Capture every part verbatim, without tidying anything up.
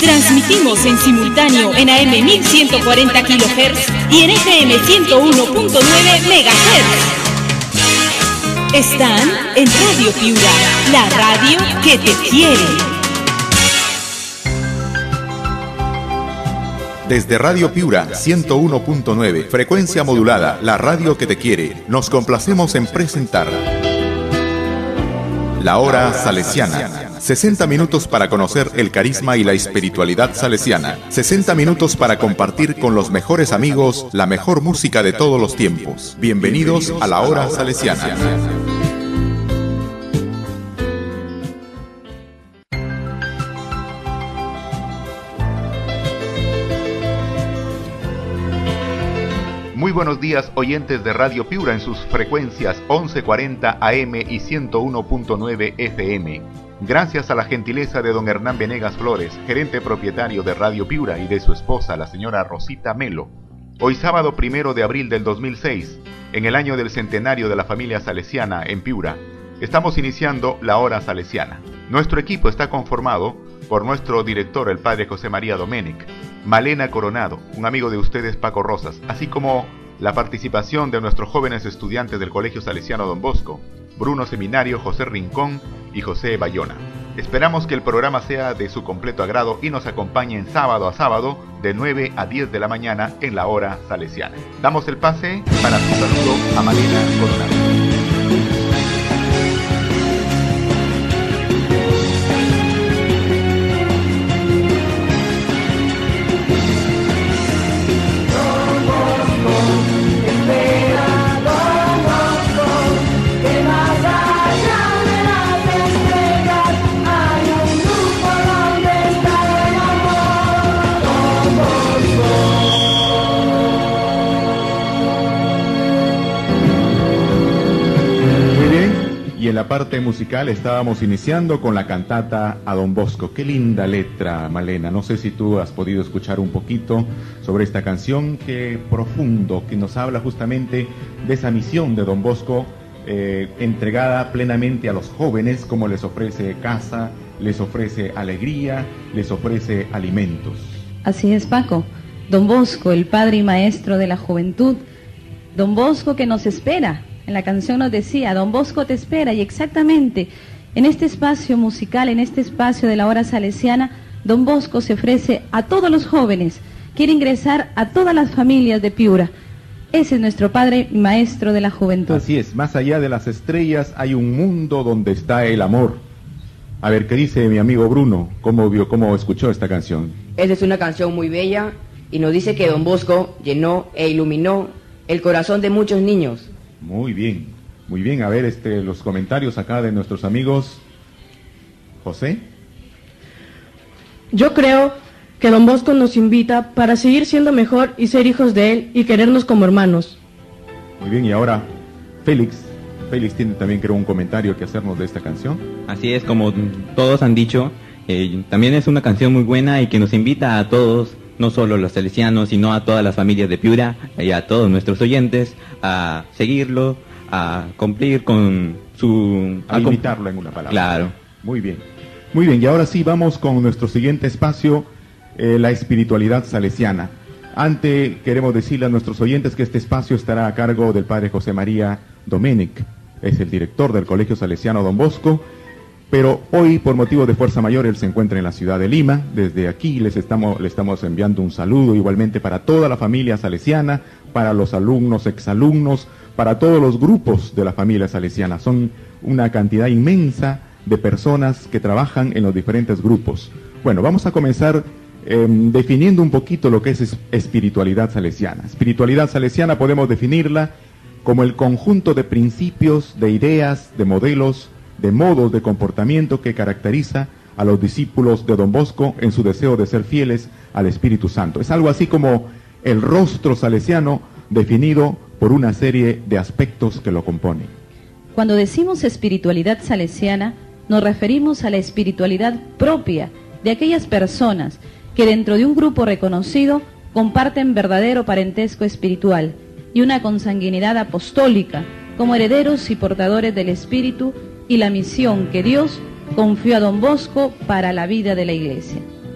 Transmitimos en simultáneo en A M mil ciento cuarenta kilohertz y en F M ciento uno punto nueve megahertz. Están en Radio Piura, la radio que te quiere. Desde Radio Piura ciento uno punto nueve, frecuencia modulada, la radio que te quiere, nos complacemos en presentar La Hora Salesiana. sesenta minutos para conocer el carisma y la espiritualidad salesiana. sesenta minutos para compartir con los mejores amigos la mejor música de todos los tiempos. Bienvenidos a La Hora Salesiana. Muy buenos días, oyentes de Radio Piura en sus frecuencias once cuarenta A M y ciento uno punto nueve F M. Gracias a la gentileza de don Hernán Venegas Flores, gerente propietario de Radio Piura, y de su esposa, la señora Rosita Melo. Hoy sábado primero de abril del dos mil seis, en el año del centenario de la familia salesiana en Piura, estamos iniciando la Hora Salesiana. Nuestro equipo está conformado por nuestro director, el padre José María Domenech, Malena Coronado, un amigo de ustedes, Paco Rosas, así como la participación de nuestros jóvenes estudiantes del Colegio Salesiano Don Bosco, Bruno Seminario, José Rincón y José Bayona. Esperamos que el programa sea de su completo agrado y nos acompañen sábado a sábado de nueve a diez de la mañana en la Hora Salesiana. Damos el pase para su saludo a Malena Coronado. Y en la parte musical estábamos iniciando con la cantata a Don Bosco. Qué linda letra, Malena. No sé si tú has podido escuchar un poquito sobre esta canción, qué profundo, que nos habla justamente de esa misión de Don Bosco, eh, entregada plenamente a los jóvenes, como les ofrece casa, les ofrece alegría, les ofrece alimentos. Así es, Paco. Don Bosco, el padre y maestro de la juventud. Don Bosco que nos espera. En la canción nos decía, Don Bosco te espera, y exactamente en este espacio musical, en este espacio de la Hora Salesiana, Don Bosco se ofrece a todos los jóvenes, quiere ingresar a todas las familias de Piura. Ese es nuestro padre y maestro de la juventud. Así es, más allá de las estrellas hay un mundo donde está el amor. A ver, ¿qué dice mi amigo Bruno? ¿Cómo vio, cómo escuchó esta canción? Esa es una canción muy bella y nos dice que Don Bosco llenó e iluminó el corazón de muchos niños. Muy bien, muy bien. A ver, este, los comentarios acá de nuestros amigos. José. Yo creo que Don Bosco nos invita para seguir siendo mejor y ser hijos de él y querernos como hermanos. Muy bien, y ahora Félix. Félix tiene también, creo, un comentario que hacernos de esta canción. Así es, como todos han dicho, eh, también es una canción muy buena y que nos invita a todos, no solo los salesianos, sino a todas las familias de Piura y a todos nuestros oyentes, a seguirlo, a cumplir con su... A imitarlo en una palabra. Claro. Muy bien. Muy bien, y ahora sí vamos con nuestro siguiente espacio, eh, la espiritualidad salesiana. Antes queremos decirle a nuestros oyentes que este espacio estará a cargo del padre José María Domenech, es el director del Colegio Salesiano Don Bosco, pero hoy, por motivo de fuerza mayor, él se encuentra en la ciudad de Lima. Desde aquí les estamos, le estamos enviando un saludo igualmente para toda la familia salesiana, para los alumnos, exalumnos, para todos los grupos de la familia salesiana. Son una cantidad inmensa de personas que trabajan en los diferentes grupos. Bueno, vamos a comenzar eh, definiendo un poquito lo que es espiritualidad salesiana. Espiritualidad salesiana podemos definirla como el conjunto de principios, de ideas, de modelos, de modos de comportamiento que caracteriza a los discípulos de Don Bosco en su deseo de ser fieles al Espíritu Santo. Es algo así como el rostro salesiano definido por una serie de aspectos que lo componen. Cuando decimos espiritualidad salesiana, nos referimos a la espiritualidad propia de aquellas personas que dentro de un grupo reconocido comparten verdadero parentesco espiritual y una consanguinidad apostólica como herederos y portadores del Espíritu y la misión que Dios confió a Don Bosco para la vida de la Iglesia.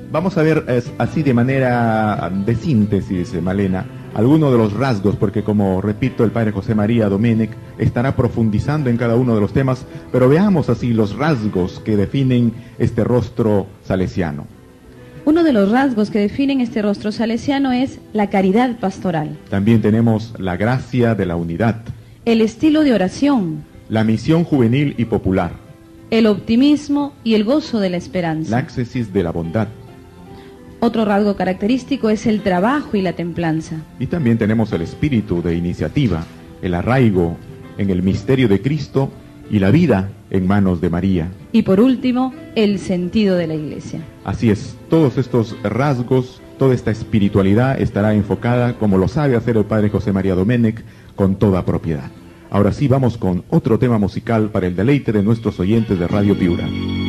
vamos a ver es, así de manera de síntesis, Malena, algunos de los rasgos, porque como repito, el padre José María Domenech estará profundizando en cada uno de los temas, pero veamos así los rasgos que definen este rostro salesiano. Uno de los rasgos que definen este rostro salesiano es la caridad pastoral. También tenemos la gracia de la unidad, el estilo de oración, la misión juvenil y popular, el optimismo y el gozo de la esperanza. la éxesis de la bondad. Otro rasgo característico es el trabajo y la templanza. Y también tenemos el espíritu de iniciativa, el arraigo en el misterio de Cristo y la vida en manos de María. Y por último, el sentido de la Iglesia. Así es, todos estos rasgos, toda esta espiritualidad estará enfocada, como lo sabe hacer el padre José María Domenech, con toda propiedad. Ahora sí, vamos con otro tema musical para el deleite de nuestros oyentes de Radio Piura.